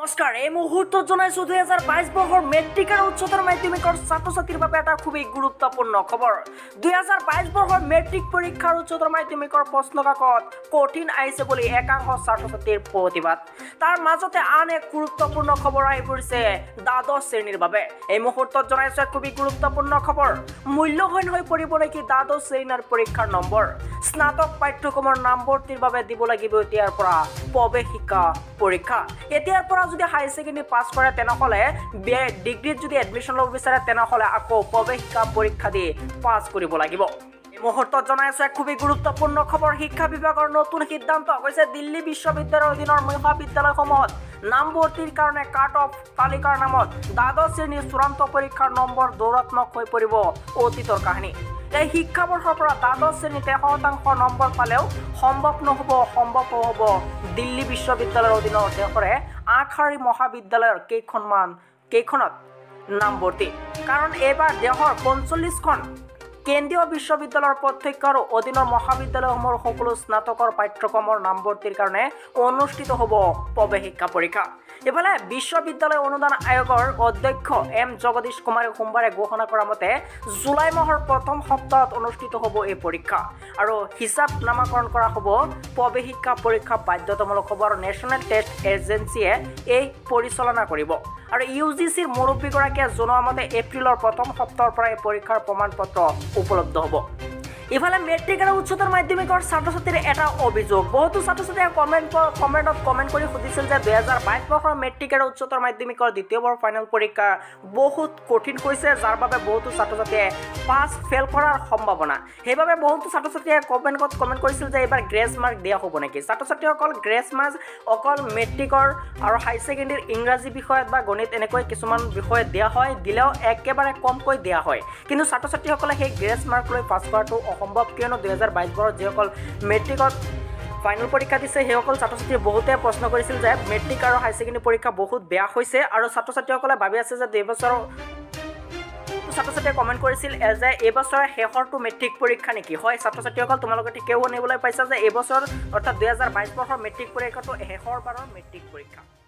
নমস্কাৰ এই মুহূৰ্তত জনাইছো 2022 বৰ্ষৰ মেট্ৰিক আৰু উচ্চতৰ মাধ্যমিকৰ ছাত্ৰ-ছাত্ৰীৰ বাবে এটা খুবেই গুৰুত্বপূৰ্ণ খবৰ 2022 বৰ্ষৰ মেট্ৰিক পৰীক্ষা আৰু উচ্চতৰ মাধ্যমিকৰ প্ৰশ্নকাকত কঠিন আহিছে বুলি একাংশ ছাত্ৰ-ছাত্ৰীৰ প্ৰতিবাদ তাৰ মাজতে আন এক গুৰুত্বপূৰ্ণ খবৰ আহি পৰিছে দ্বাদশ শ্ৰেণীৰ বাবে এই মুহূৰ্তত জনাইছো এক খুবেই গুৰুত্বপূৰ্ণ খবৰ মূল্যহীন হৈ পৰিব নেকি দ্বাদশ শ্ৰেণীৰ পৰীক্ষাৰ নম্বৰ স্নাতক পাঠ্যক্ৰমৰ নম্বৰটিৰ বাবে দিব লাগিব এতিয়াৰ পৰা প্ৰৱেশিকা পৰীক্ষা এতিয়াৰ পৰা যদি হাই সেকেন্ডাৰী পাস কৰে তেনেহলে ডিগ্ৰীত যদি এডমিশন লব বিচাৰে তেনেহলে আকৌ প্ৰৱেশিকা পৰীক্ষা দি পাস কৰিব লাগিব এই মুহূৰ্তত জনাইছো এক খুবেই গুৰুত্বপূৰ্ণ খবৰ শিক্ষা বিভাগৰ নতুন সিদ্ধান্ত হৈছে দিল্লী বিশ্ববিদ্যালয়ৰ অধীনৰ মহাবিদ্যালয়সমূহত নামভৰ্তিৰ কাৰণে কাট অফ তালিকাৰ নামত দ্বাদশ শ্ৰেণীৰ চূড়ান্ত পৰীক্ষাৰ নম্বৰ দৌৰাত্মক হৈ পৰিব অতীতৰ কাহিনী এই শিক্ষাবৰ্ষৰ পৰা দ্বাদশ শ্ৰেণীতে 100% নম্বৰ পালেও সম্ভৱ নহ'ব দিল্লী বিশ্ববিদ্যালয়ৰ অধীনৰ দেশৰে আখাৰী মহাবিদ্যালয়ৰ কেইখনত নামভৰ্তি কাৰণ এইবাৰ দেশৰ 45খন কেন্দ্ৰীয় বিশ্ববিদ্যালয়ৰ প্ৰত্যক্ষ আৰু অধীনৰ মহাবিদ্যালয়সমূহৰ সকলো স্নাতকৰ পাঠ্যক্ৰমৰ নামভৰ্তিৰ কাৰণে অনুষ্ঠিত হ'ব প্ৰৱেশিকা পৰীক্ষা এফালে বিশ্ববিদ্যালয় অনুদান আয়োগৰ অধ্যক্ষ এম জগদীশ কুমাৰে সোমবাৰে ঘোষণা কৰা মতে জুলাই মাহৰ প্ৰথম সপ্তাহত অনুষ্ঠিত হ'ব এই পৰীক্ষা আৰু হিচাপ নামাকৰণ কৰা হ'ব প্ৰৱেশিকা পৰীক্ষা বাধ্যতামূলক হ'ব আৰু নেশ্যনেল টেষ্ট এজেন্সিয়ে এই পৰিচালনা কৰিব আৰু ইউজিচিৰ মুৰব্বীগৰাকীয়ে জনোৱা মতে এপ্ৰিলৰ প্ৰথম সপ্তাহৰ পৰা এই পৰীক্ষাৰ প্ৰমাণপত্ৰ উপলব্ধ হ'ব ইফালে মেট্ৰিক আৰু উচ্চতৰ মাধ্যমিকৰ ছাত্ৰ-ছাত্ৰীৰ এটা অভিযোগ বহুতো ছাত্ৰ-ছাত্ৰীয়ে কমেণ্টত কমেণ্ট কৰি সুধিছিল যে 2022 বৰ্ষৰ মেট্ৰিক আৰু উচ্চতৰ মাধ্যমিকৰ দ্বিতীয়বাৰ ফাইনেল পৰীক্ষা বহুত কঠিন হৈছে যাৰ বাবে বহুতো ছাত্ৰ-ছাত্ৰীয়ে পাছ ফেল কৰাৰ সম্ভাৱনা সেইবাবে বহুতো ছাত্ৰ-ছাত্ৰীয়ে কমেণ্ট কৰিছিল যে এইবাৰ গ্ৰেছ মাৰ্ক দিয়া হ'ব নেকি ছাত্ৰ-ছাত্ৰীসকল গ্ৰেছ মাৰ্ক অকল মেট্ৰিকৰ আৰু হাই ছেকেণ্ডাৰীৰ ইংৰাজী বিষয়ত বা গণিত এনেকৈ কিছুমান বিষয়ত দিয়া হয় দিলেও একেবাৰে কমকৈ দিয়া হয় কিন্তু ছাত্ৰ-ছাত্ৰীসকলে সেই গ্ৰেছ মাৰ্ক লৈ পাছ কৰাটো অসম্ভৱ কিয়নো 2022 বৰ্ষত যিসকল মেট্ৰিকত ফাইনেল পৰীক্ষা দিছে সেইসকল ছাত্ৰ-ছাত্ৰীয়ে বহুতে প্ৰশ্ন কৰিছিল যে মেট্ৰিক আৰু হাই ছেকেণ্ডাৰী পৰীক্ষা বহুত বেয়া হৈছে আৰু ছাত্ৰ-ছাত্ৰীসকলে ভাবি আছে যে এইবছৰ ছাত্ৰ-ছাত্ৰীয়ে কমেণ্ট কৰিছিল যে এইবছৰৰ শেষৰটো মেট্ৰিক পৰীক্ষা নেকি হয় ছাত্ৰ-ছাত্ৰীসকল তোমালোকে ঠিকেও শুনিবলৈ পাইছা যে এইবছৰ অৰ্থাৎ 2022 বৰ্ষৰ মেট্ৰিক পৰীক্ষাটো শেষৰবাৰৰ মেট্ৰিক পৰীক্ষা